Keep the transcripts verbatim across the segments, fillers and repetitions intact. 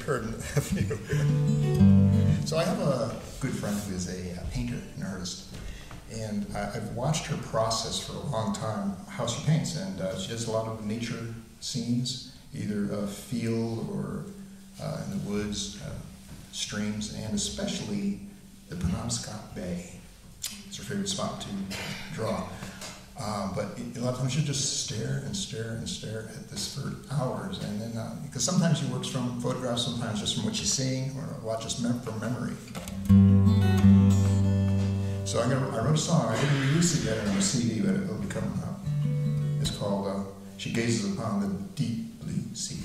occurred in a few. So I have a good friend who is a, a painter, an artist, and I, I've watched her process for a long time, how she paints, and uh, she does a lot of nature scenes, either a field or uh, in the woods, uh, streams, and especially the Penobscot Bay. It's her favorite spot to draw. Uh, but it, a lot of times she'll just stare and stare and stare at this for hours, and then uh, because sometimes she works from photographs, sometimes just from what she's seeing, or a lot just mem from memory. So I'm gonna, I wrote a song. I didn't release it yet on a C D, but it'll be coming out. It's called uh, "She Gazes Upon the Deep Blue Sea."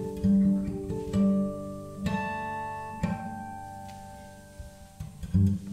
Mm-hmm.